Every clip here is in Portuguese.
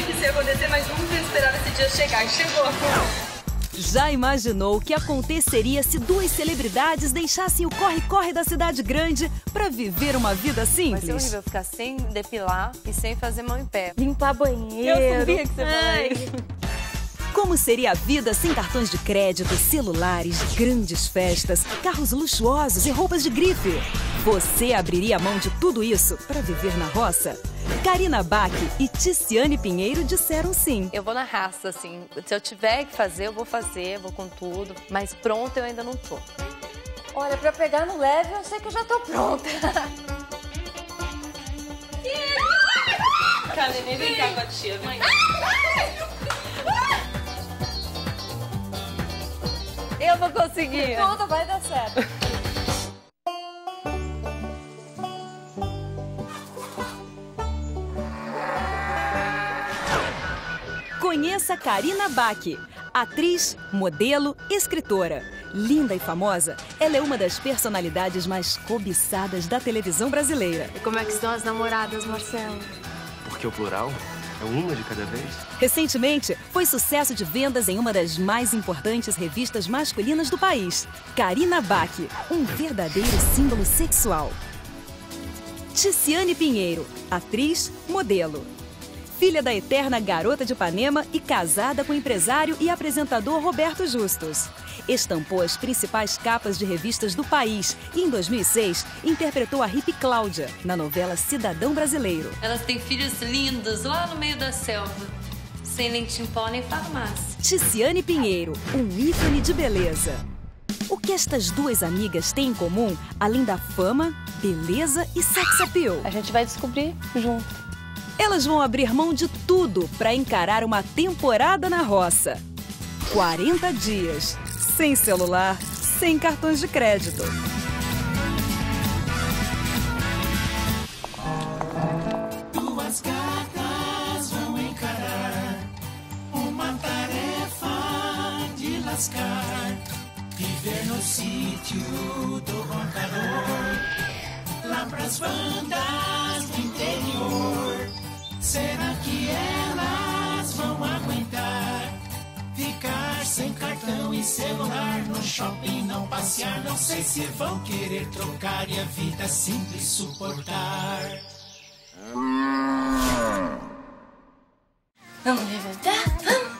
sabia que isso ia acontecer, mas nunca esperava esse dia chegar. E chegou. Já imaginou o que aconteceria se duas celebridades deixassem o corre-corre da cidade grande para viver uma vida simples? Vai ser horrível ficar sem depilar e sem fazer mão em pé. Limpar banheiro. Eu sabia que você falava isso. Como seria a vida sem cartões de crédito, celulares, grandes festas, carros luxuosos e roupas de grife? Você abriria mão de tudo isso para viver na roça? Karina Bach e Ticiane Pinheiro disseram sim. Eu vou na raça, assim. Se eu tiver que fazer, eu vou fazer, vou com tudo. Mas pronta eu ainda não tô. Olha, pra pegar no leve, eu sei que eu já tô pronta. Karina, vem cá com a tia, vem. Eu vou conseguir. Tudo vai dar certo. Conheça Karina Bach, atriz, modelo, escritora. Linda e famosa, ela é uma das personalidades mais cobiçadas da televisão brasileira. E como é que estão as namoradas, Marcelo? Porque o plural é uma de cada vez. Recentemente, foi sucesso de vendas em uma das mais importantes revistas masculinas do país. Karina Bach, um verdadeiro símbolo sexual. Ticiane Pinheiro, atriz, modelo. Filha da eterna Garota de Ipanema e casada com o empresário e apresentador Roberto Justus. Estampou as principais capas de revistas do país e, em 2006, interpretou a hippie Cláudia na novela Cidadão Brasileiro. Elas têm filhos lindos lá no meio da selva, sem lente em pó nem farmácia. Ticiane Pinheiro, um ícone de beleza. O que estas duas amigas têm em comum, além da fama, beleza e sex appeal? A gente vai descobrir junto. Elas vão abrir mão de tudo para encarar uma temporada na roça. 40 dias, sem celular, sem cartões de crédito. Duas gatas vão encarar uma tarefa de lascar. Viver no sítio do roncador, lá pras bandas do interior. Será que elas vão aguentar ficar sem cartão e celular no shopping, não passear? Não sei se vão querer trocar e a vida simples suportar. Vamos levantar? Vamos!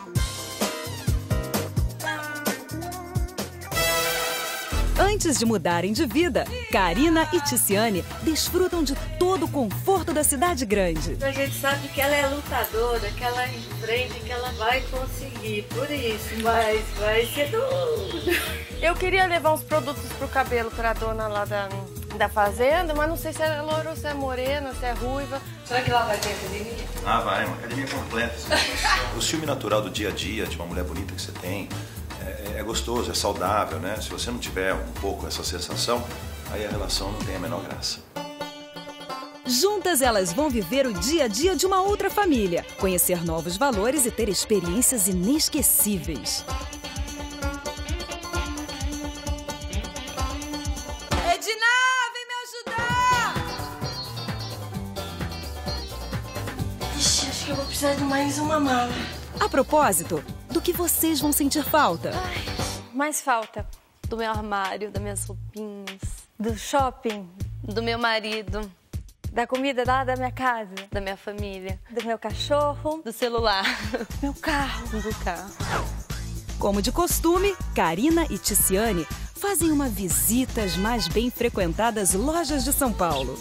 Antes de mudarem de vida, Karina e Ticiane desfrutam de todo o conforto da cidade grande. A gente sabe que ela é lutadora, que ela enfrenta, que ela vai conseguir, por isso, mas vai ser duro. Eu queria levar uns produtos pro cabelo pra dona lá da fazenda, mas não sei se é loura ou se é morena, se é ruiva. Será que lá vai ter academia? Ah, vai, uma academia completa. O ciúme natural do dia a dia, de uma mulher bonita que você tem, é gostoso, é saudável, né? Se você não tiver um pouco essa sensação, aí a relação não tem a menor graça. Juntas elas vão viver o dia a dia de uma outra família, conhecer novos valores e ter experiências inesquecíveis. Edna, vem me ajudar! Ixi, acho que eu vou precisar de mais uma mala. A propósito, do que vocês vão sentir falta? Mais falta do meu armário, das minhas roupinhas, Do shopping, do meu marido, da comida lá da minha casa, da minha família, do meu cachorro, do celular, meu carro. do carro. Como de costume, Karina e Ticiane fazem uma visita às mais bem frequentadas lojas de São Paulo.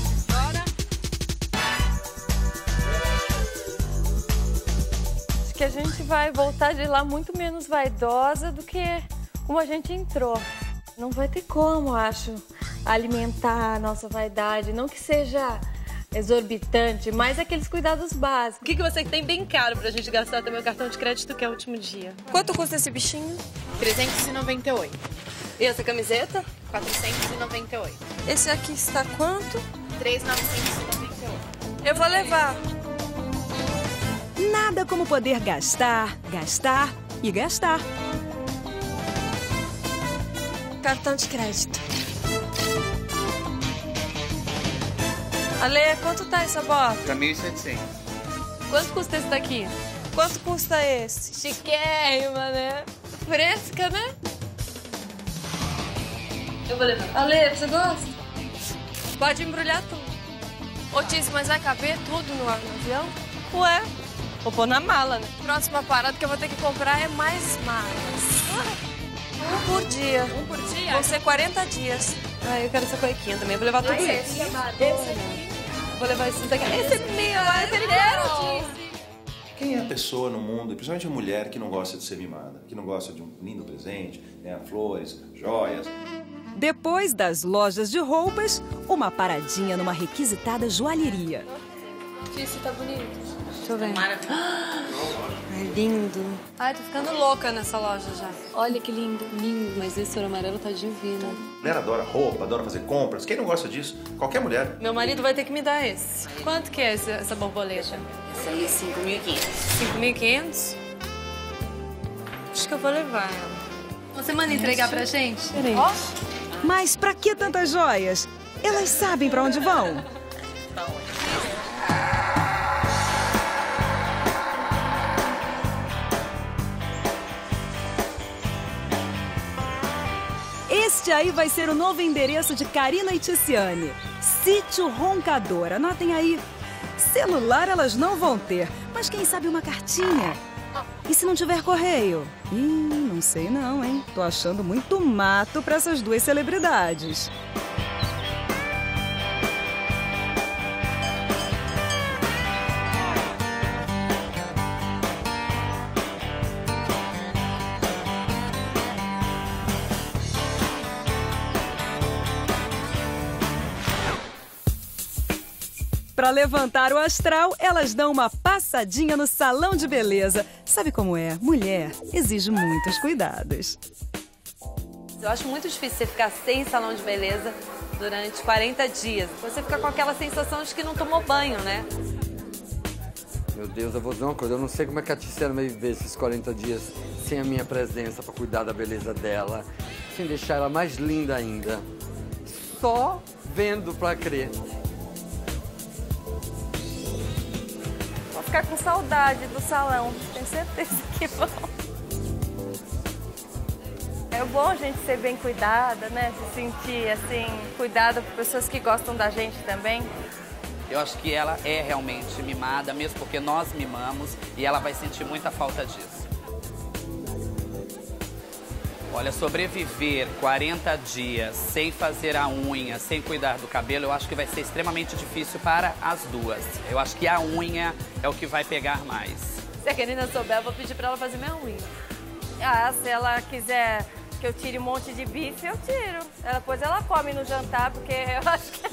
Acho que a gente vai voltar de lá muito menos vaidosa do que como a gente entrou. Não vai ter como, acho, alimentar a nossa vaidade, não que seja exorbitante, mas aqueles cuidados básicos. O que você tem bem caro pra gente gastar também o cartão de crédito, que é o último dia? Quanto custa esse bichinho? 398. E essa camiseta? 498. Esse aqui está quanto? 3.998. Eu vou levar. Nada como poder gastar, gastar e gastar. Cartão de crédito. Ale, quanto tá essa bota? Tá 1.700. Quanto custa esse daqui? Quanto custa esse? Chiquérrima, né? Fresca, né? Eu vou levar. Ale, você gosta? Pode embrulhar tudo. Ô, Tício, mas vai caber tudo no avião? Ué, vou pôr na mala, né? Próxima parada que eu vou ter que comprar é mais malas. Um por dia. Um por dia? Vão ser 40 dias. Ah, eu quero essa cuequinha também. Vou levar tudo isso. Esse aqui. Vou levar esse daqui. Esse é meu, esse é meu. Quem é a pessoa no mundo, principalmente a mulher, que não gosta de ser mimada? Que não gosta de um lindo presente, né, flores, joias? Depois das lojas de roupas, uma paradinha numa requisitada joalheria. Tício, tá bonito. Deixa eu ver. É lindo. Ai, tô ficando louca nessa loja já. Olha que lindo. Lindo, mas esse ouro amarelo tá divino. Mulher adora roupa, adora fazer compras. Quem não gosta disso? Qualquer mulher. Meu marido vai ter que me dar esse. Quanto que é essa borboleta? Essa aí é 5.500. 5.500? Acho que eu vou levar ela. Você manda entregar pra gente? Peraí. Ó. Mas pra que tantas joias? Elas sabem pra onde vão. Este aí vai ser o novo endereço de Karina e Ticiane. Sítio Roncador, anotem aí. Celular elas não vão ter, mas quem sabe uma cartinha? E se não tiver correio? Não sei não, hein? Tô achando muito mato pra essas duas celebridades. Para levantar o astral, elas dão uma passadinha no salão de beleza. Sabe como é? Mulher exige muitos cuidados. Eu acho muito difícil você ficar sem salão de beleza durante 40 dias. Você fica com aquela sensação de que não tomou banho, né? Meu Deus, eu vou dizer uma coisa. Eu não sei como é que a Ticiane vai viver esses 40 dias sem a minha presença para cuidar da beleza dela, sem deixar ela mais linda ainda. Só vendo para crer. Vou ficar com saudade do salão. Tenho certeza que vão. É bom a gente ser bem cuidada, né? Se sentir, assim, cuidada por pessoas que gostam da gente também. Eu acho que ela é realmente mimada, mesmo porque nós mimamos, e ela vai sentir muita falta disso. Olha, sobreviver 40 dias sem fazer a unha, sem cuidar do cabelo, eu acho que vai ser extremamente difícil para as duas. Eu acho que a unha é o que vai pegar mais. Se a Karina souber, eu vou pedir pra ela fazer minha unha. Ah, se ela quiser que eu tire um monte de bife, eu tiro. Depois ela come no jantar, porque eu acho que...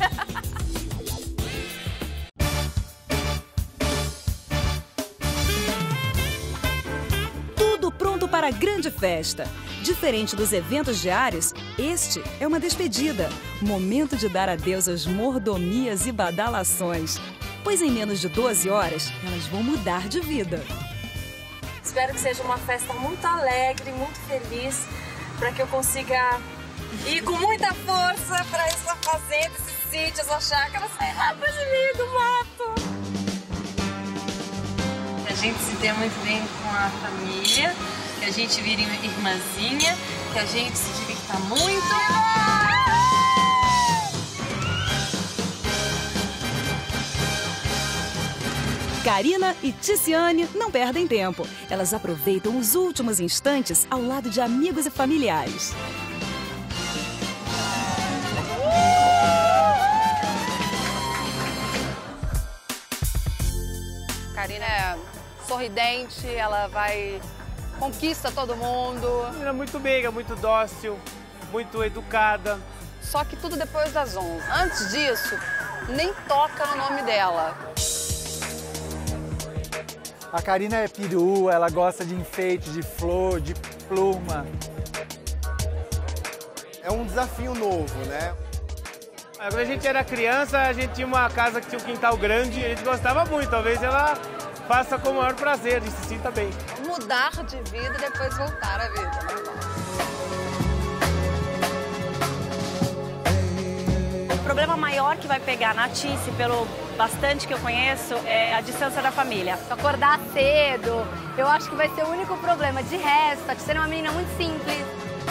Tudo pronto para a grande festa. Diferente dos eventos diários, este é uma despedida. Momento de dar adeus às mordomias e badalações. Pois em menos de 12 horas, elas vão mudar de vida. Espero que seja uma festa muito alegre, muito feliz, para que eu consiga ir com muita força para essa fazenda, esses sítios, essa chácara, sair lá para esse meio do mato. Que a gente se dê muito bem com a família, que a gente vire irmãzinha, que a gente se divirta muito. Karina e Ticiane não perdem tempo. Elas aproveitam os últimos instantes ao lado de amigos e familiares. Karina é sorridente, ela conquista todo mundo. Ela é muito meiga, muito dócil, muito educada. Só que tudo depois das 11. Antes disso, nem toca no nome dela. A Karina é perua, ela gosta de enfeite, de flor, de pluma. É um desafio novo, né? Quando a gente era criança, a gente tinha uma casa que tinha um quintal grande e a gente gostava muito. Talvez ela faça com o maior prazer e se sinta bem. Mudar de vida e depois voltar à vida, normal. problema maior que vai pegar na Tice, pelo bastante que eu conheço, é a distância da família. Acordar cedo, eu acho que vai ser o único problema. De resto, a Tice é uma menina muito simples.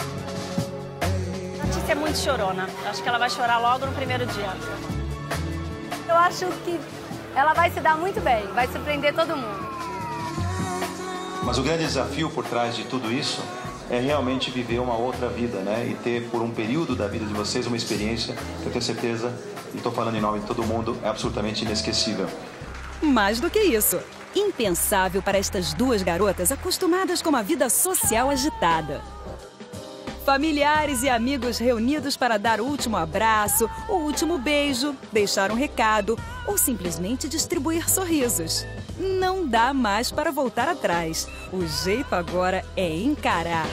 A Tice é muito chorona. Acho que ela vai chorar logo no primeiro dia. Eu acho que ela vai se dar muito bem, vai surpreender todo mundo. Mas o grande desafio por trás de tudo isso é realmente viver uma outra vida, né? E ter, por um período da vida de vocês, uma experiência que eu tenho certeza, e estou falando em nome de todo mundo, é absolutamente inesquecível. Mais do que isso, impensável para estas duas garotas acostumadas com uma vida social agitada. Familiares e amigos reunidos para dar o último abraço, o último beijo, deixar um recado ou simplesmente distribuir sorrisos. Não dá mais para voltar atrás. O jeito agora é encarar.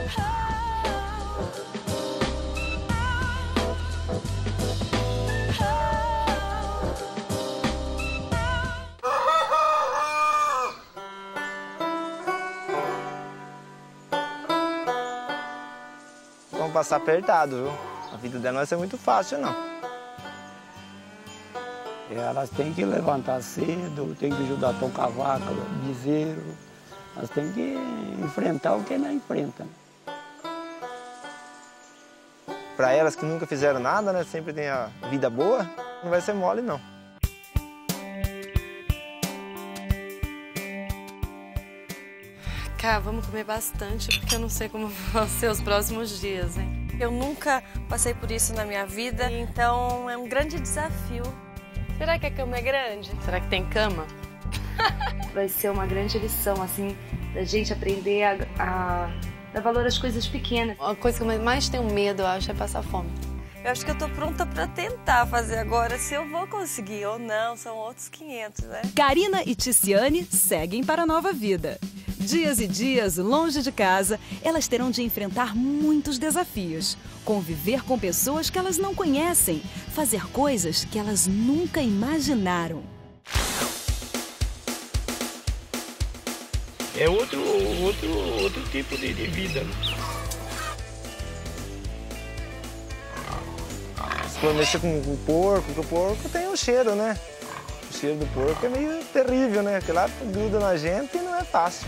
Vamos passar apertado, viu? A vida dela não vai ser muito fácil, não. Elas têm que levantar cedo, têm que ajudar a tocar vaca, bezerro. Elas têm que enfrentar o que ela enfrenta. Para elas que nunca fizeram nada, né? Sempre tem a vida boa, não vai ser mole, não. Cá, vamos comer bastante, porque eu não sei como vão ser os próximos dias, hein? Eu nunca passei por isso na minha vida, então é um grande desafio. Será que a cama é grande? Será que tem cama? Vai ser uma grande lição, assim, da gente aprender a dar valor às coisas pequenas. A coisa que eu mais tenho medo, eu acho, é passar fome. Eu acho que eu tô pronta pra tentar fazer agora. Se eu vou conseguir ou não, são outros 500, né? Karina e Ticiane seguem para a nova vida. Dias e dias longe de casa, elas terão de enfrentar muitos desafios. Conviver com pessoas que elas não conhecem, fazer coisas que elas nunca imaginaram. É outro tipo de vida. Se for mexer com o porco, porque o porco tem um cheiro, né? O cheiro do porco é meio terrível, né? Porque lá gruda na gente e não é fácil.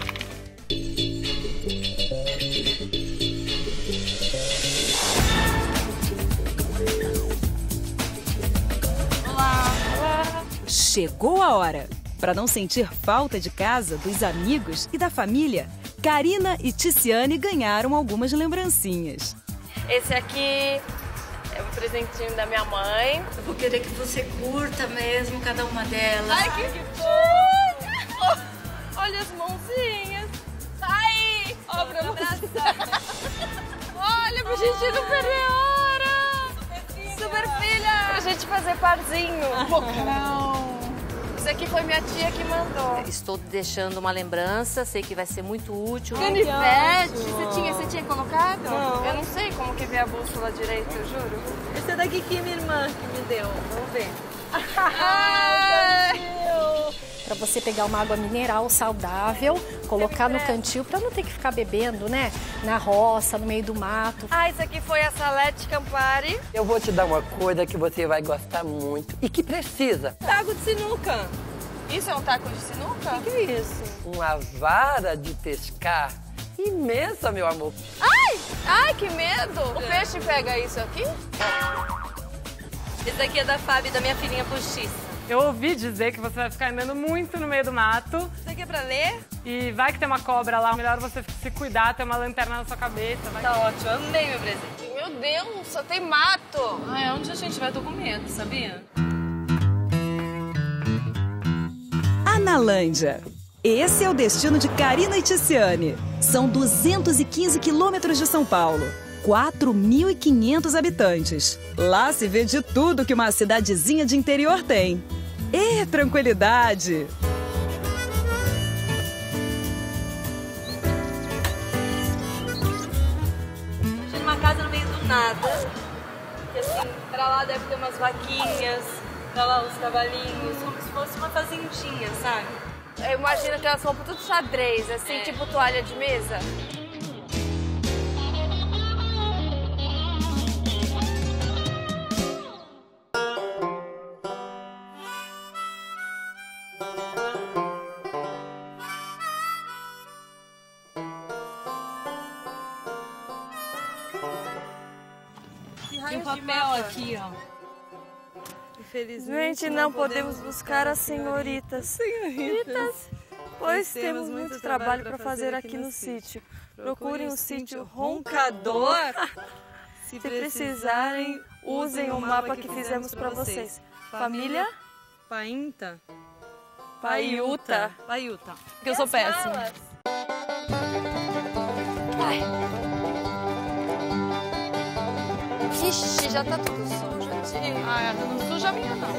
Chegou a hora! Para não sentir falta de casa, dos amigos e da família, Karina e Ticiane ganharam algumas lembrancinhas. Esse aqui é um presentinho da minha mãe. Eu vou querer que você curta mesmo cada uma delas. Ai, que fofo! Olha as mãozinhas. Ai! Ó, pra abraçar. Olha, pra gente ir no Pereira! Super filha! Pra gente fazer parzinho. Não. Isso aqui foi minha tia que mandou. Estou deixando uma lembrança, sei que vai ser muito útil. Canivete! Você tinha colocado? Não. Eu não sei como que vê a bússola direito, eu juro. Esse é daqui que minha irmã que me deu. Vamos ver. Para você pegar uma água mineral saudável, colocar no cantil para não ter que ficar bebendo, né? Na roça, no meio do mato. Ah, isso aqui foi a Salete Campari. Eu vou te dar uma coisa que você vai gostar muito e que precisa. Taco de sinuca. Isso é um taco de sinuca? O que é isso? Uma vara de pescar imensa, meu amor. Ai! Ai, que medo! O peixe pega isso aqui? Esse daqui é da Fábio, da minha filhinha postiça. Eu ouvi dizer que você vai ficar andando muito no meio do mato. Isso aqui é pra ler? E vai que tem uma cobra lá. Melhor você se cuidar, ter uma lanterna na sua cabeça. Vai. Tá ótimo, amei meu presente. Meu Deus, só tem mato. Ai, onde a gente vai, tô com medo, sabia? Analândia. Esse é o destino de Karina e Ticiane. São 215 quilômetros de São Paulo. 4.500 habitantes. Lá se vê de tudo que uma cidadezinha de interior tem. E tranquilidade! Imagina uma casa no meio do nada. E assim, pra lá deve ter umas vaquinhas, pra lá uns cavalinhos, como se fosse uma fazendinha, sabe? Eu imagino que elas vão por tudo xadrez, assim, tipo toalha de mesa. Tem um papel aqui, ó. Infelizmente não podemos buscar as senhoritas. Pois temos muito trabalho para fazer aqui no sítio. Procurem o sítio Roncador. Se precisarem, usem o mapa que fizemos para vocês. Família? Painta? Paiuta. Paiuta. Que eu sou péssima. Ai. Vixe, já tá tudo sujo aqui. Ah, não suja a minha, não.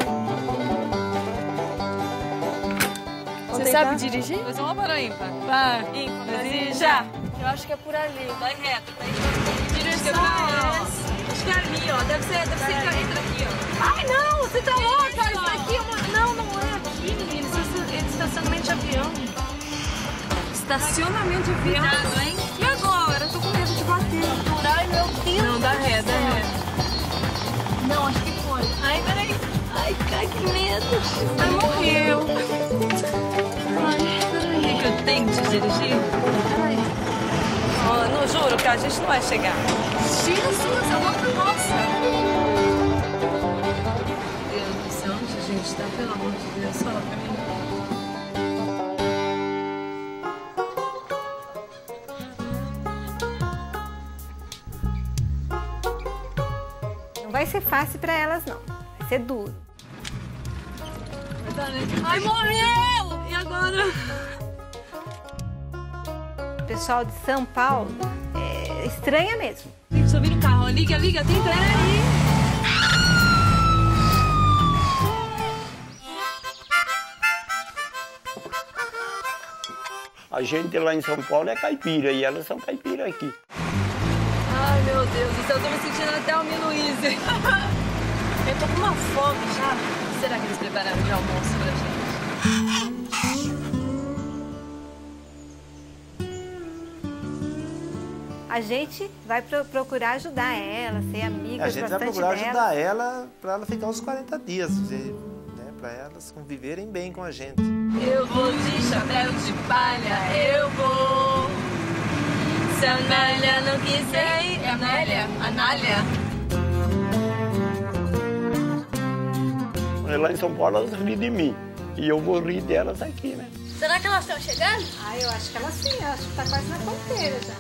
Você sabe dirigir? Pois vamos para ímpar. Vai, ímpar. Dirija. Eu acho que é por ali. Vai reto, tá aí. Direção. Acho que é ali, ó. Deve ser entra aqui, ó. Ai, não, você tá louca. Isso aqui é uma... Não é aqui, menino. É estacionamento de avião. Estacionamento de avião? Cuidado, hein? E agora? Eu tô com medo de bater. Ai, meu Deus. Não, dá ré, dá ré. Não, acho que foi. Ai, peraí. Ai, que medo. Ai, morreu. Ai, peraí. Quer que eu tente dirigir? Ai. Oh, não, juro que a gente não vai chegar. Tira suas, é uma nossa. Meu Deus do céu, onde a gente tá? Pelo amor de Deus, fala pra mim. Não vai ser fácil para elas, não. Vai ser duro. Ai, morreu! E agora? O pessoal de São Paulo estranha mesmo. Tem que subir no carro. Liga, tem trem aí. A gente lá em São Paulo é caipira e elas são caipira aqui. Ai, meu Deus do céu, eu tô me sentindo até o Minuíze. Eu tô com uma fome já. Será que eles prepararam de almoço pra gente? A gente vai procurar ajudar ela, ser amiga A gente vai procurar ajudar ela para ela ficar uns 40 dias, né, para elas conviverem bem com a gente. Eu vou de chapéu de palha, eu vou. Se a Anália não quiser ir... É Anália? Lá em São Paulo elas riem de mim e eu vou rir delas aqui, né? Será que elas estão chegando? Ah, eu acho que elas sim, eu acho que tá quase na fronteira já.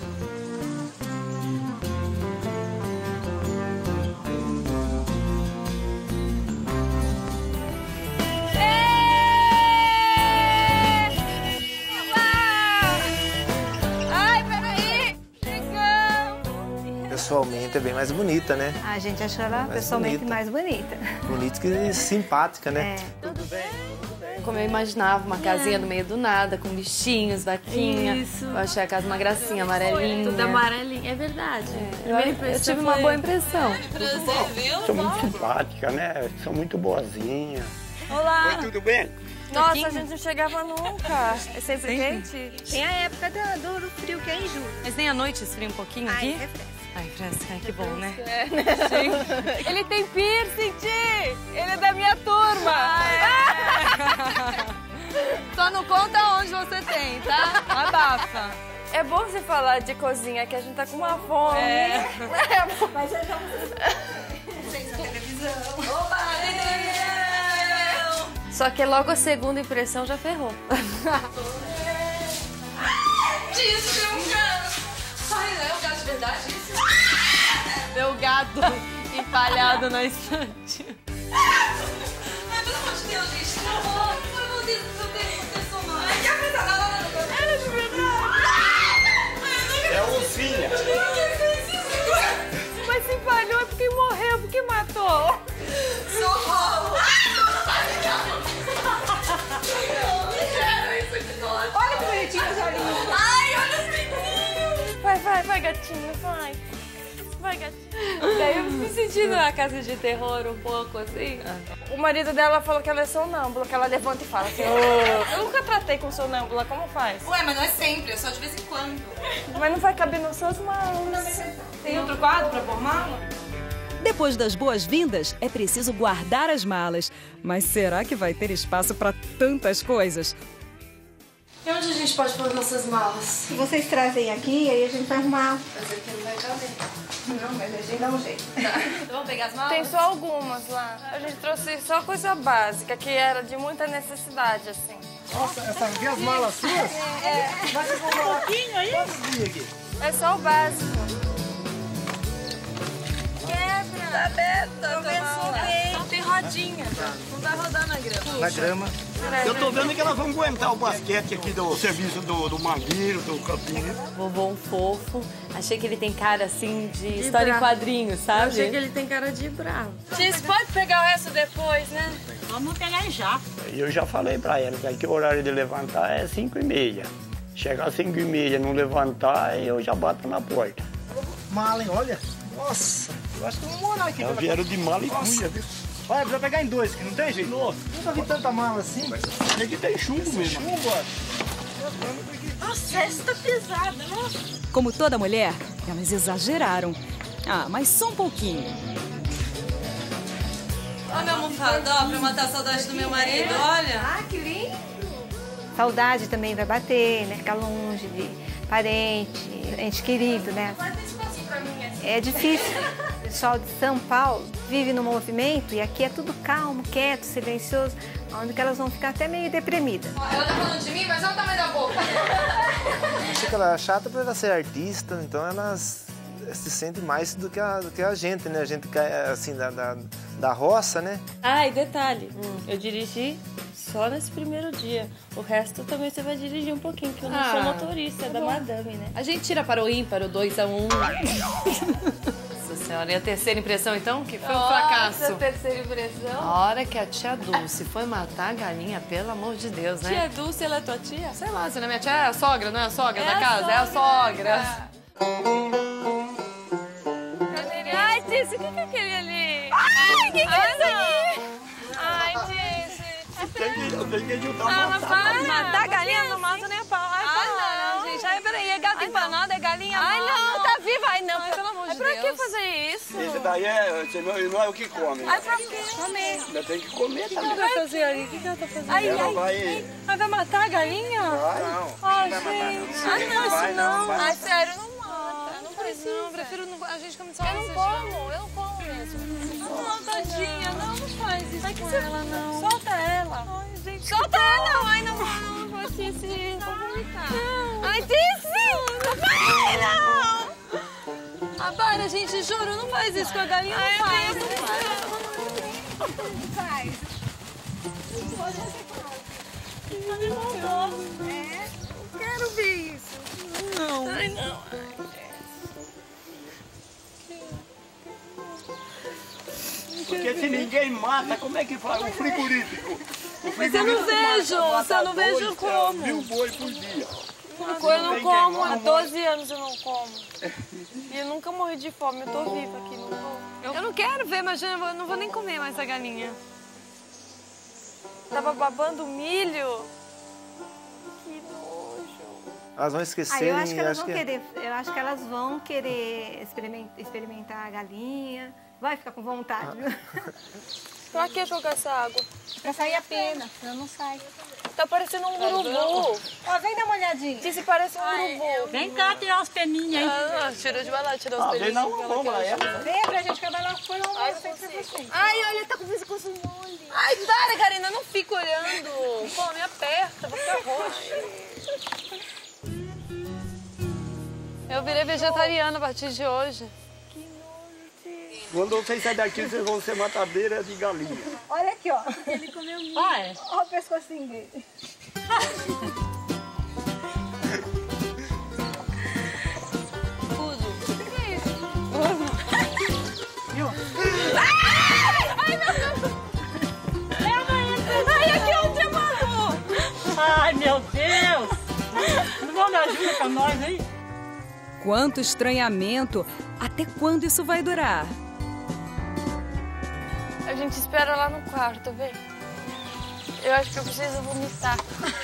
Pessoalmente é bem mais bonita, né? A gente achou ela pessoalmente mais bonita. Bonita e simpática, né? Tudo bem. Como eu imaginava, uma casinha no meio do nada, com bichinhos, vaquinha. Isso. Eu achei a casa uma gracinha, amarelinha. Tudo amarelinha, é verdade. Eu tive uma boa impressão. São muito simpáticas, né? São muito boazinhas. Olá. Oi, tudo bem? Nossa, a gente não chegava nunca. É sempre quente? Tem a época do frio, que é em julho. Mas nem à noite esfria um pouquinho aqui? Refresca. Ai, fresca, que bom, né? É, né? Ele tem piercing, Ti! Ele é da minha turma! Só não conta onde você tem, tá? Abafa. É bom você falar de cozinha, que a gente tá com uma fome. Mas já vamos... Vocês na televisão. Opa! Só que logo a segunda impressão já ferrou. Isso, tem um gato! Ai, é o gato de verdade isso? Meu gato empalhado na estante. Ai, pelo amor de Deus, gente. Pelo amor de Deus, não tem mais. Ai, que apertada lá no meu. É de verdade. É oncinha. Mas se empalhou é porque morreu, porque matou. Socorro! Olha que bonitinho os olhinhos. Ai, olha os biquinhos. Vai, gatinho, vai. Vai, gatinho. Daí eu me senti numa casa de terror um pouco, assim. O marido dela falou que ela é sonâmbula, que ela levanta e fala assim, eu nunca tratei com sonâmbula, como faz? Ué, mas não é sempre, é só de vez em quando. Mas não vai caber nas suas mãos. Tem outro quadro pra pôr mala? Depois das boas-vindas, é preciso guardar as malas. Mas será que vai ter espaço para tantas coisas? E onde a gente pode pôr nossas malas? Se vocês trazem aqui, aí a gente vai arrumar. Mas aqui não vai caber. Não, mas a gente dá um jeito. Então vamos pegar as malas? Tem só algumas lá. A gente trouxe só coisa básica, que era de muita necessidade, assim. Nossa, essa aqui é as malas suas? Vai ser um pouquinho aí? Quantos dias aqui? É só o básico. Quebra! Tá aberta, começou bem. Não tem rodinha, não vai rodar na grama. Na grama. Eu tô vendo que elas vão aguentar o basquete aqui do serviço do Mangueiro, do Campinho. Vovô um fofo. Achei que ele tem cara, assim, de história em quadrinhos, sabe? Eu achei que ele tem cara de bravo. Gente, pode pegar o resto depois, né? Vamos pegar já. Eu já falei pra ela que aqui o horário de levantar é 5h30. Chegar às 5h30 não levantar, eu já bato na porta. Mala, hein? Olha. Nossa, eu acho que vamos morar aqui. Elas vieram de mala e cuia, viu? Olha, precisa pegar em dois, que não tem jeito. Nossa. Nunca vi tanta mala assim. Aqui tem chumbo mesmo. Chumbo, ó. Nossa, essa tá pesada, nossa. Como toda mulher, elas exageraram. Ah, mas só um pouquinho. Olha meu almofada, ó, pra matar a saudade do meu marido, olha. Ah, que lindo. Saudade também vai bater, né? Ficar longe de parente, ente querido, né? É difícil. O pessoal de São Paulo vive no movimento e aqui é tudo calmo, quieto, silencioso, onde que elas vão ficar até meio deprimidas. Ela tá falando de mim, mas olha o tamanho da boca. Acho que ela é chata por ela ser artista, então elas se sentem mais do que a gente, né? A gente que é assim, da roça, né? Ah, e detalhe, eu dirigi só nesse primeiro dia. O resto também você vai dirigir um pouquinho, porque eu não sou motorista, é da madame, né? A gente tira para o ímpar, o 2 a 1. Nossa senhora, e a terceira impressão, então? Que foi um fracasso. Nossa, terceira impressão. A hora que a tia Dulce foi matar a galinha, pelo amor de Deus, né? Tia Dulce, ela é tua tia? Sei lá, se não é minha tia, é a sogra, não é a sogra da casa? Sogra. É a sogra. Ai, Tícia, o que é aquele ali? Ai, o que é isso aqui? Ai, Tícia. Eu tenho que ajudar Não, para. Matar a galinha não mata nem a pau. Ai, não, gente. Ai, peraí, é gato empanado, é galinha Ai, não, tá viva. Ai, não. Ai, pelo amor de Pra Deus. que fazer isso? Esse daí não é o que come. Ai, pra quê? Comer. Ainda tem que comer O que também. ela vai fazer aí? O que ela tá fazendo? Ai, Ela ai, vai... vai matar a galinha? Não. Ai, Não vai matar, não. gente. Ai, não, Vai, isso não, não. vai. Ai, sério, não mata. Não precisa. Não, prefiro não, a gente começar a Eu não como mesmo. Não, tadinha, não faz isso Ai, que com você- ela, não. Solta ela. Ai, gente. Solta ela. Ai, não, Tícia. Vou vomitar. Ai, Tícia. Vai, não. Ah, para, gente, juro, não faz isso com a galinha, não faz. Não faz. Quero ver isso. Não. Ai, não. Porque se ninguém mata, como é que faz? O frigorífico. Mas eu não vejo, se eu não vejo, como? 1000 boi por dia. Eu não como, há 12 anos eu não como. E eu nunca morri de fome, eu tô viva aqui, não tô. Eu não quero ver, mas eu não vou nem comer mais a galinha. Tava babando milho. Que nojo. Elas vão esquecer. Eu acho que elas vão querer. Eu acho que elas vão querer experimentar a galinha. Vai ficar com vontade, viu? Pra que jogar essa água? Pra sair a pena, senão não sai. Tá parecendo um urubu. Ó, vem dar uma olhadinha. Disse parece um urubu. Vem cá tirar os peninhos aí. Ah, vai lá tirar os pelinhos. Vem pra gente acabar lá fora, eu vou pra você. Ai, olha, tá com o pescoço mole. Ai, para, Karina, não fica olhando. Pô, me aperta, vou ficar roxa. Eu virei vegetariana a partir de hoje. Quando vocês saírem daqui, vocês vão ser matadeira de galinha. Olha aqui, ó. Ele comeu milho. Ah, é? Olha o pescocinho dele. Ai, meu Deus! Ai, aqui onde amarrou! Ai, meu Deus! Não vão dar ajuda pra nós, hein? Quanto estranhamento! Até quando isso vai durar? A gente espera lá no quarto, vem. Eu acho que eu preciso vomitar.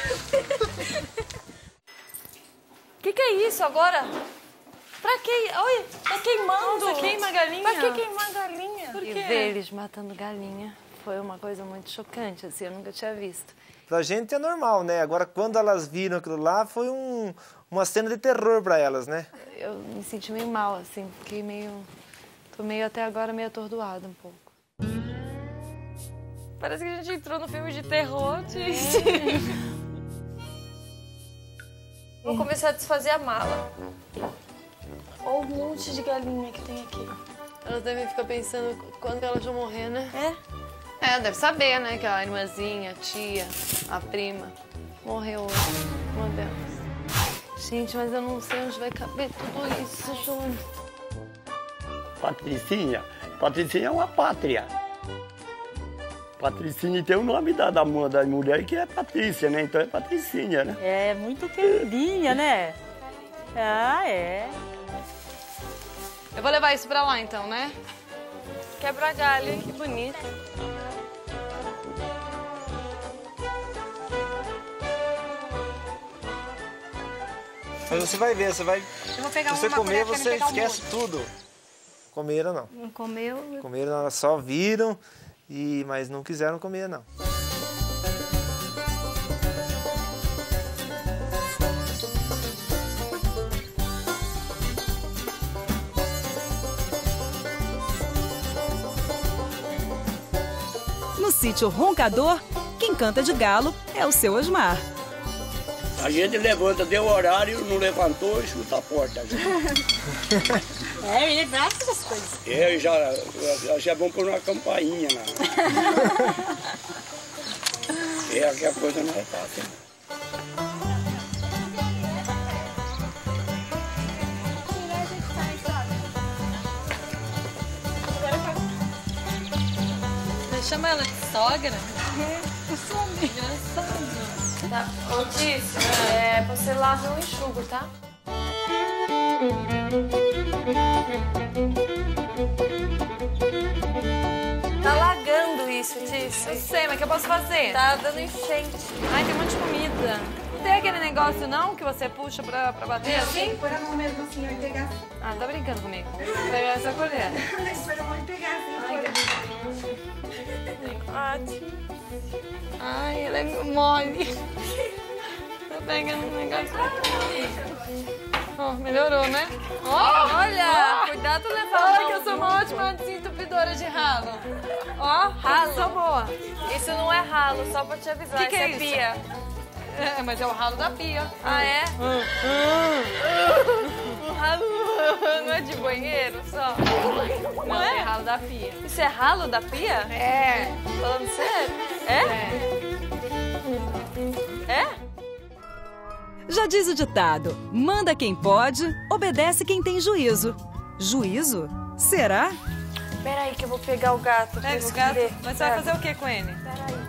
Que é isso agora? Pra que? Olha, tá queimando. Nossa, queima a galinha. Pra que queimar a galinha? Por E quê? ver eles matando galinha foi uma coisa muito chocante, assim, eu nunca tinha visto. Pra gente é normal, né? Agora, quando elas viram aquilo lá, foi uma cena de terror pra elas, né? Eu me senti meio mal, assim, fiquei meio... Tô meio até agora meio atordoada um pouco. Parece que a gente entrou no filme de terror, Tice. Vou começar a desfazer a mala. Olha o monte de galinha que tem aqui. Elas devem ficar pensando quando elas vão morrer, né? É? Deve saber, né? Que a irmãzinha, a tia, a prima morreu hoje. Uma delas. Gente, mas eu não sei onde vai caber tudo isso, Júnior. Patricinha? Patricinha é uma pátria. Patricinha tem o nome da mulher que é Patrícia, né? Então é Patricinha, né? É muito queridinha, né? Ah, é. Eu vou levar isso pra lá, então, né? Quebra galho, que bonito. Mas você vai ver, você vai... Eu vou pegar Se você uma comer, colher pra você me pegar o esquece molho. tudo. Comeram, não. Não comeu? Comeram, elas só viram, mas não quiseram comer, não. No sítio Roncador, quem canta de galo é o seu Osmar. A gente levanta, deu horário, não levantou e chuta a porta. Ele gosta dessas coisas. Já vamos pôr uma campainha lá. Que a coisa não é fácil. Chama ela de sogra? Engraçado. Tá, ô Tício, você lava e eu enxugo, tá? Tá lagando isso, Tício. Eu sei, mas o que eu posso fazer? Tá dando enchente. Ai, tem um monte de comida. Não tem aquele negócio, não, que você puxa pra bater assim? Põe a mão mesmo assim, eu pegar. Ah, tá brincando comigo. Vou pegar essa colher. Põe a mão e pegar assim. Ai, ela é mole. Tá pegando um negócio. Ó, melhorou, né? Ó, olha! Cuidado de levar a mão. Que eu sou uma ótima desentupidora de ralo. Ó, ralo. Sou boa. Isso não é ralo, só pra te avisar. Que é isso? pia? É, mas é o ralo da pia. Ah, é? O ralo não é de banheiro só? Não é ralo da pia. Isso é ralo da pia? É. Falando sério? É? Já diz o ditado: manda quem pode, obedece quem tem juízo. Juízo? Será? Peraí que eu vou pegar o gato. Pega esse gato. Mas você vai fazer o que com ele? Peraí.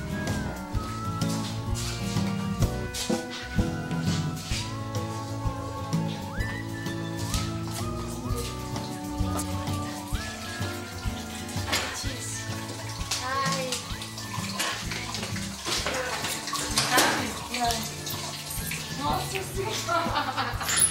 Nossa Senhora!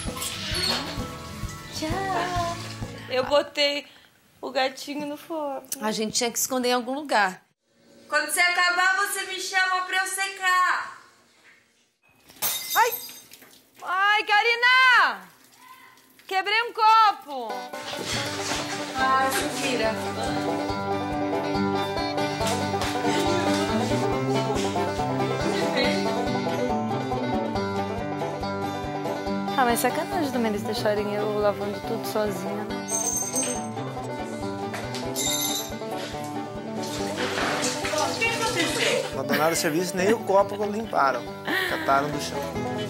Tchau! Eu botei o gatinho no forno. A gente tinha que esconder em algum lugar. Quando você acabar, você me chama pra eu secar. Ai! Ai, Karina! Quebrei um copo! Ai, se vira. Ah, mas sacanagem também eles deixarem eu lavando tudo sozinha, né? Não dá nada de serviço, nem o copo limparam. Cataram do chão.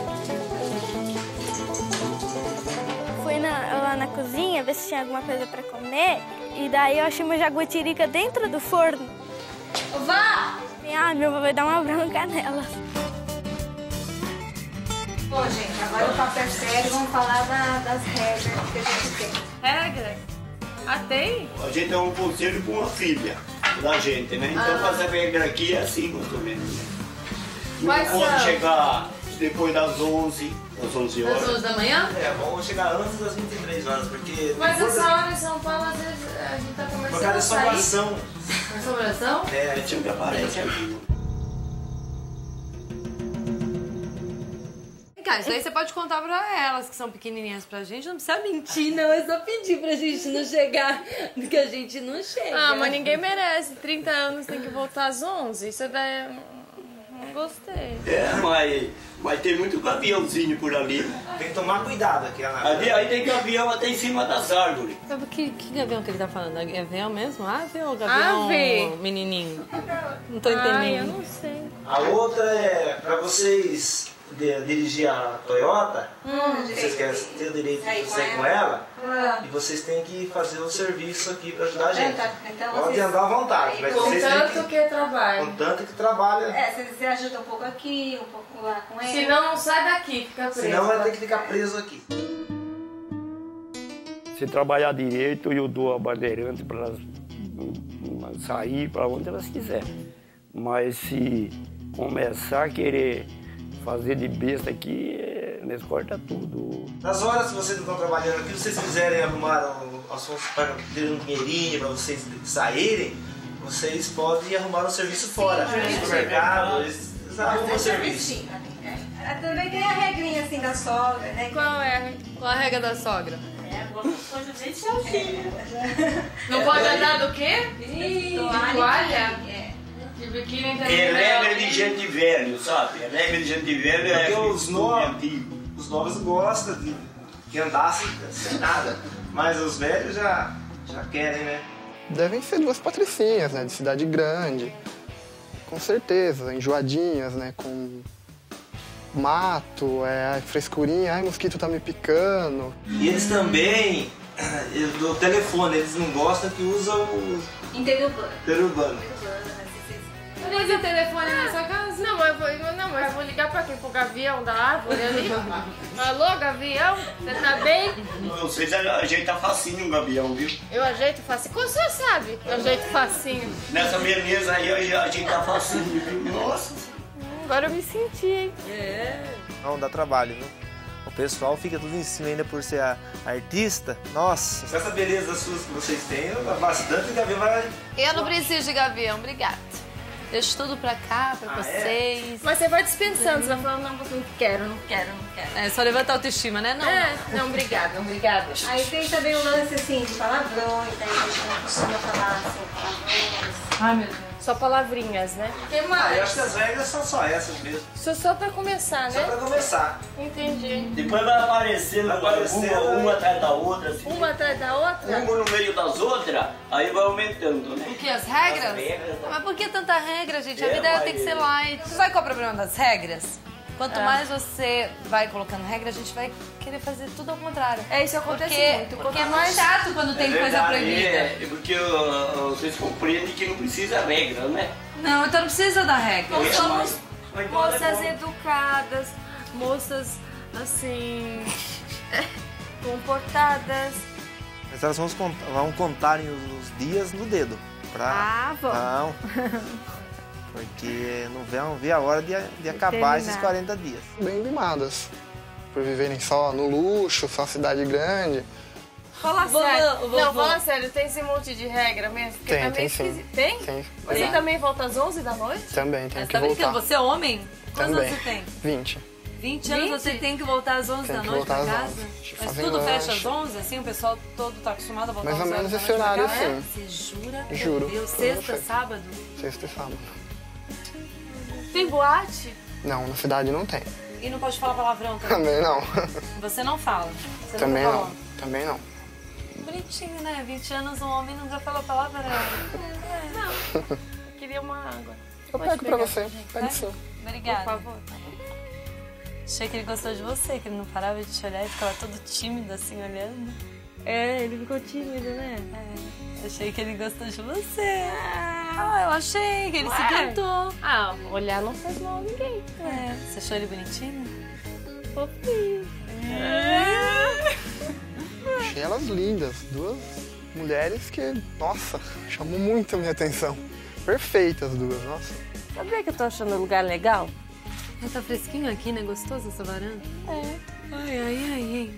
Fui lá na cozinha ver se tinha alguma coisa pra comer. E daí eu achei uma jaguatirica dentro do forno. Vá! Ah, meu avô vai dar uma bronca nela. Bom, gente, agora o papo é sério, vamos falar das regras que a gente tem. Regra? Ah, tem? A gente é um conselho com uma filha da gente, né? Então fazer regra aqui é assim, mais ou menos. Né? Quais Não pode são? chegar depois das 11 horas. Das 11 da manhã? É, vamos chegar antes das 23 horas, porque... Mas depois essa hora em São Paulo, às vezes, a gente tá começando por causa da a sair. assombração. Assombração? É, a gente aparece aqui. cá, isso daí você pode contar pra elas, que são pequenininhas pra gente. Não precisa mentir, não. É só pedir pra gente não chegar, que a gente não chega. Ah, mas ninguém merece. 30 anos tem que voltar às 11. Isso daí... Não gostei. Mas tem muito gaviãozinho por ali. Tem que tomar cuidado aqui, Ana. Aí tem gavião até em cima das árvores. Que gavião que ele tá falando? É gavião mesmo? Ave ou gavião menininho? Não tô entendendo. Ai, eu não sei. A outra é pra vocês dirigir a Toyota. Vocês querem ter o direito de sair com ela. E vocês têm que fazer o serviço aqui pra ajudar a gente. Pode andar à vontade. Mas vocês têm que trabalha. Com tanto que trabalha. Você ajuda um pouco aqui, um pouco lá com ele. Senão não sai daqui, fica preso. Senão vai ter que ficar preso aqui. Se trabalhar direito, eu dou a bandeirante para elas sair para onde elas quiserem. Mas se começar a querer fazer de besta aqui, eles cortam tudo. Nas horas que vocês não estão trabalhando aqui, se vocês quiserem arrumar para ter um dinheirinho para vocês saírem, vocês podem arrumar um serviço fora. No supermercado, eles arrumam um serviço. Também tem a regrinha assim da sogra, né? Qual é a regra da sogra? Coisa bem certinha. Não pode andar do quê? Toalha? De biquíni É regra de gente velho, sabe? É regra de gente velho. Porque os novos gostam de andar sem nada. Mas os velhos já querem, né? Devem ser duas patricinhas, né? De cidade grande. Com certeza. Enjoadinhas, né? Com mato, frescurinha. Ai, mosquito tá me picando. E eles também, do telefone, eles não gostam que usam o interurbano. Não usa o telefone na sua casa? Não, mas eu vou ligar pra quem? Pro gavião da árvore ali? Alô, gavião? Você tá bem? Vocês ajeitam facinho um gavião, viu? Eu ajeito facinho. Como o senhor sabe? Eu ajeito facinho. Nessa beleza aí eu ajeito facinho, viu? Nossa. Agora eu me senti, hein? Não, dá trabalho, viu? O pessoal fica tudo em cima ainda por ser artista. Nossa, essa beleza suas que vocês têm, bastante gavião vai... Eu não preciso de gavião, obrigada. Deixo tudo pra cá, pra vocês. Mas você vai dispensando, você vai falando, não, não quero. É só levantar a autoestima, né? Não, obrigada. Aí tem também o lance assim de palavrões, daí a gente não costuma falar assim, palavrões. Ai, meu Deus. Só palavrinhas, né? Que mais? Eu acho que as regras são só essas mesmo. Só pra começar, né? Só pra começar. Entendi. Depois vai aparecendo uma atrás da outra. Assim. Uma atrás da outra? Uma no meio das outras, aí vai aumentando, né? O que? As regras? As regras. Mas por que tanta regra, gente? A vida tem que ser light. Sabe qual é o problema das regras? Quanto mais você vai colocando regra, a gente vai querer fazer tudo ao contrário. Isso acontece muito. Porque é mais chato quando tem coisa proibida. É porque vocês compreendem que não precisa regra, né? Não, então não precisa da regra. Nós somos moças educadas, moças, assim, comportadas. Mas elas vão contarem os dias no dedo. Vão. Não. Porque não vê a hora de acabar esses 40 dias. Bem mimadas. Por viverem só no luxo, só cidade grande. Fala sério. Não, fala sério, tem esse monte de regra mesmo? Porque Tem sim. Tem? Tem. Mas você também volta às 11 da noite? Também, tem que Tá voltar. brincando? Você é homem? Quantos Também. anos você tem? 20. 20 anos você tem que voltar às 11 da noite pra casa? Mas tudo fecha às 11? Assim, o pessoal todo tá acostumado a voltar às 11 da noite? Mais ou menos esse horário, sim. sim. Você jura? Juro. Meu Deus, sexta, sábado? Sexta e sábado. Tem boate? Não, na cidade não tem. E não pode falar palavrão também? Também não. Você não fala? Você Também nunca não. falou? Também não. Bonitinho, né? 20 anos um homem nunca fala palavrão. Não. Eu queria uma água. Eu pego pra você. Pego sim. Obrigada. Por favor. Achei que ele gostou de você, que ele não parava de te olhar e ficava todo tímido assim, olhando. Ele ficou tímido, né? Achei que ele gostou de você. Eu achei que ele se encantou. Olhar não faz mal a ninguém. Você achou ele bonitinho? Fofinho. Achei elas lindas. Duas mulheres que, nossa, chamou muito a minha atenção. Perfeitas as duas, nossa. Sabia que eu tô achando o lugar legal? Tá fresquinho aqui, né? Gostoso essa varanda? Ai.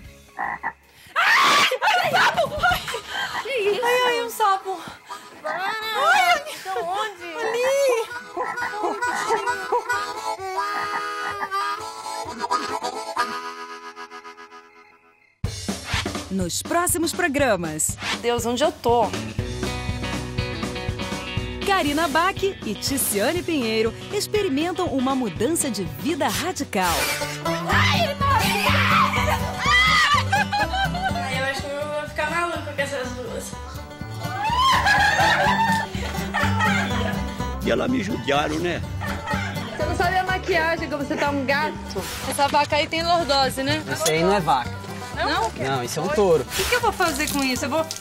Ai, um sapo! Ai, então onde? Ali! nos próximos programas. Deus, onde eu tô? Karina Bach e Ticiane Pinheiro experimentam uma mudança de vida radical. Eu acho que eu vou ficar maluca com essas duas. E ela me judiaram, né? Você não sabe a maquiagem, que você tá um gato. Essa vaca aí tem lordose, né? Esse aí não é vaca. Não? Não, isso é um touro. O que eu vou fazer com isso? Eu vou...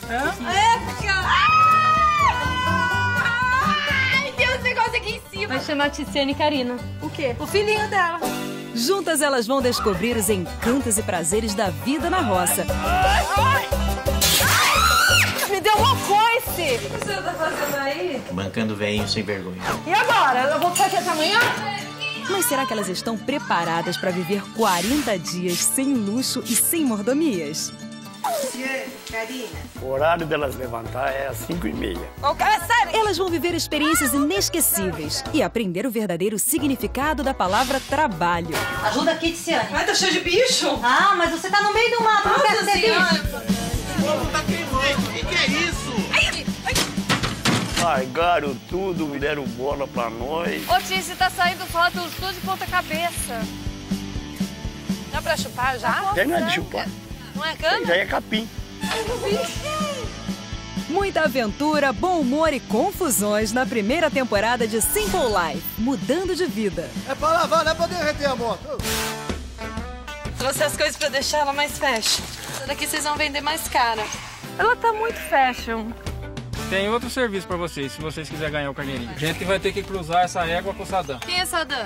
Ai, tem uns negócios aqui em cima. Vai chamar Ticiane e Karina. O quê? O filhinho dela. Juntas elas vão descobrir os encantos e prazeres da vida na roça. Me deu uma coice! O que você tá fazendo aí? Bancando velhinho sem vergonha. E agora? Eu vou ficar aqui até amanhã? Mas será que elas estão preparadas para viver 40 dias sem luxo e sem mordomias? Karina. O horário delas levantar é às 5h30. Elas vão viver experiências inesquecíveis e aprender o verdadeiro significado da palavra trabalho. Ajuda aqui, Ticiane. Ai, tá cheio de bicho. Ah, mas você tá no meio do mato, não quer ser bicho. O povo tá queimando. O que é isso? Largaram tudo, me deram bola pra nós. Ô, Tici, tá saindo foto tudo de ponta cabeça. Dá pra chupar já? Já não é de chupar. Não é cana? Já é capim. Muita aventura, bom humor e confusões na primeira temporada de Simple Life, mudando de vida. É pra lavar, não é pra derreter a moto. Trouxe as coisas pra deixar ela mais fashion. Essa daqui vocês vão vender mais cara. Ela tá muito fashion. Tem outro serviço pra vocês, se vocês quiserem ganhar o carneirinho. A gente vai ter que cruzar essa égua com o Sadam. Quem é Sadam?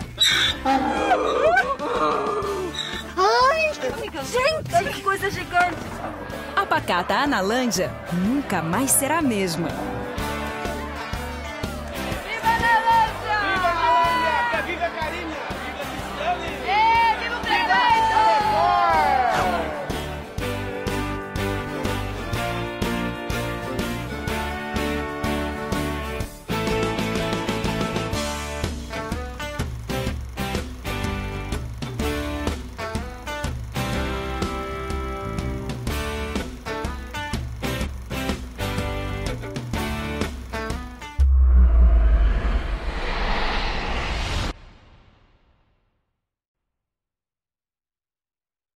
Ai, gente, que coisa gigante. A pacata Analândia nunca mais será a mesma.